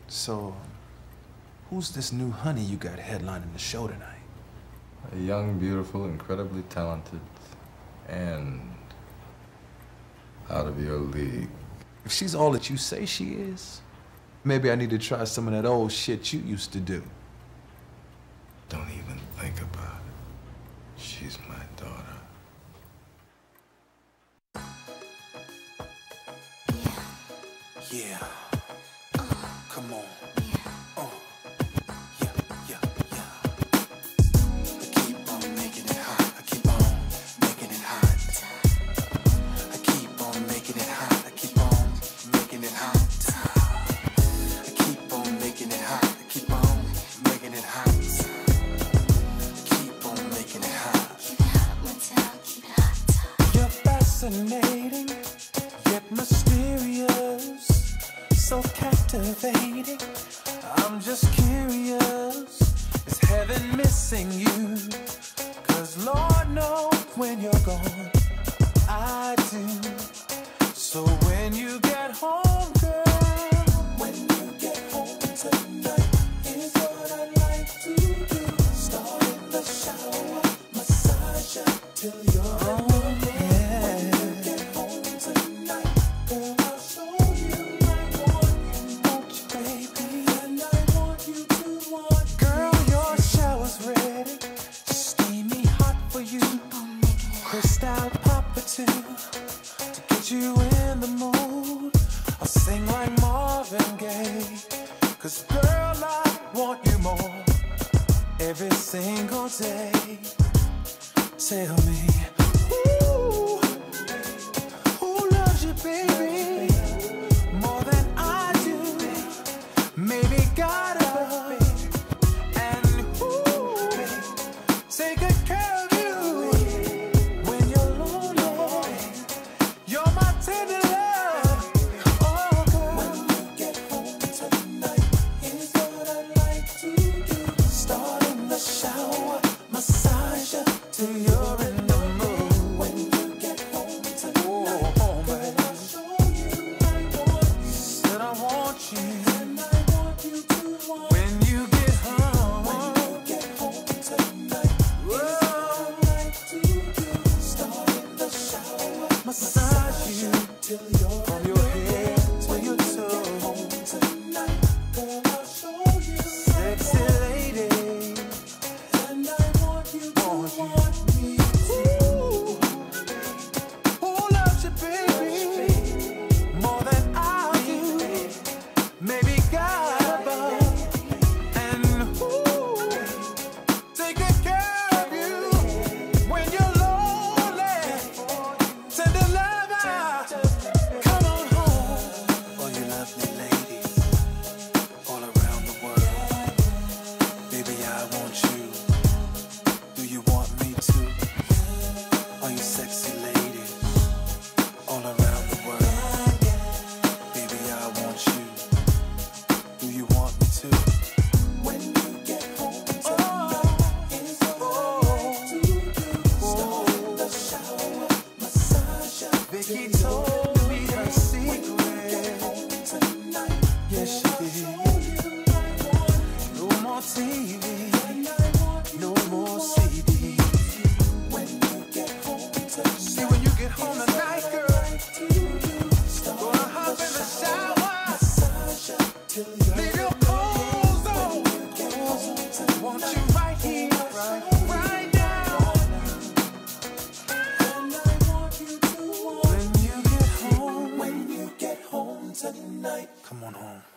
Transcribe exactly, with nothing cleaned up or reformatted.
So, who's this new honey you got headlining the show tonight? A young, beautiful, incredibly talented, and out of your league. If she's all that you say she is, maybe I need to try some of that old shit you used to do. Don't even think about it. She's my daughter. Yeah. Come on. Fascinating, yet mysterious, so captivating. I'm just curious, is heaven missing you? Cause Lord knows when you're gone, I do. So when you get home, girl, when you get home tonight, here's what I'd like to do. Start in the shower, massage you till you're home. Crystal pop or two to get you in the mood. I'll sing like Marvin Gaye, cause girl, I want you more every single day. Tell me, ooh, who loves you, baby, more than I do? Maybe God above, and ooh, take good care of you. Massage you till you're from your head to your toes. Tonight, girl, I'll show you. Sexy lady, and I want you to want, want me. Ooh, who loves you, baby, more than I do? Maybe God above, and ooh, take good care of you when you're lonely. Tender lover, come on home. All you lovely ladies all around the world, baby, I want you. Do you want me to? All you sexy ladies all around the world, baby, I want you. Do you want me to? When you get home tonight, is all I like to do. Start in the shower, massage you. Vicky told me her secret. Tonight, yes, she did. No more T V, no more C D. When you get home tonight, see when you get home tonight, girl, gonna hop in the shower, massage you till you're leave your clothes on. Want you right here, right, right now. And I want you to want when you get home, when you get home tonight. Come on home.